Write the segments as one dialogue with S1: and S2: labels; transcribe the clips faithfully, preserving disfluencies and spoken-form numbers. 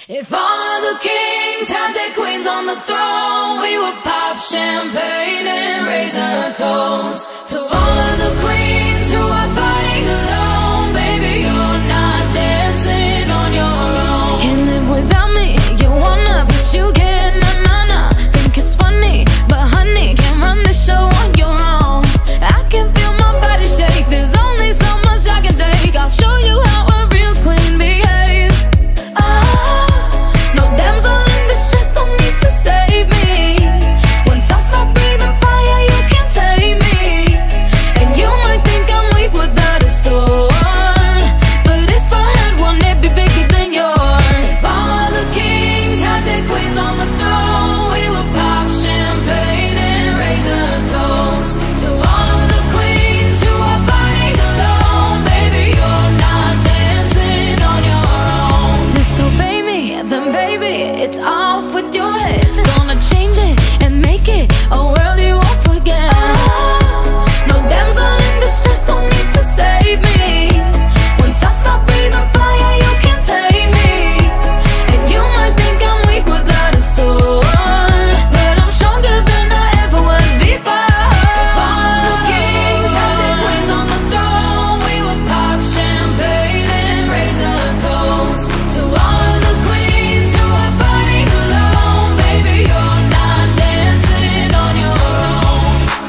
S1: If all of the kings had their queens on the throne, we would pop champagne and raise a toast to all of the queens who are fighting alone. Baby, you're not dancing on your own. Can't live without me, you wanna, but you can't, na na na. Think it's funny, but honey, can't run the show on your own. I can feel my body shake, there's only so much I can take. I'll show you how a real queen behaves. Ah, no damsel in distress, don't need to save me. Once I start breathing fire, you can't tame me. And you might think I'm weak without a sword, but if I had one, it'd be bigger than yours. If all of the kings had their queens on the throne, we would pop champagne and raise a toast to all of the queens who are fighting alone. Baby, you're not dancing on your own. Disobey me, then baby, it's off with your head. Gonna change it and make it a world you won't forget. No damsel in distress, don't need to save me. Once I stop breathing fire, you can't take me. And you might think I'm weak without a sword, but I'm stronger than I ever was before. If all of the kings had their queens on the throne, we would pop champagne and raise a toast to all of the queens who are fighting alone. Baby, you're not dancing on your own.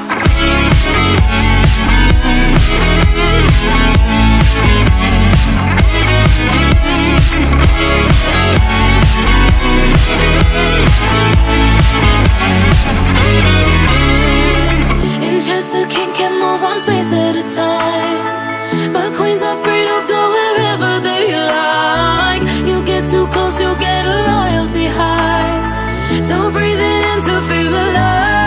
S1: In Chester, king can move one space at a time, but queens are free to go wherever they like. You get too close, you'll get a royalty high, so breathe it in to feel alive.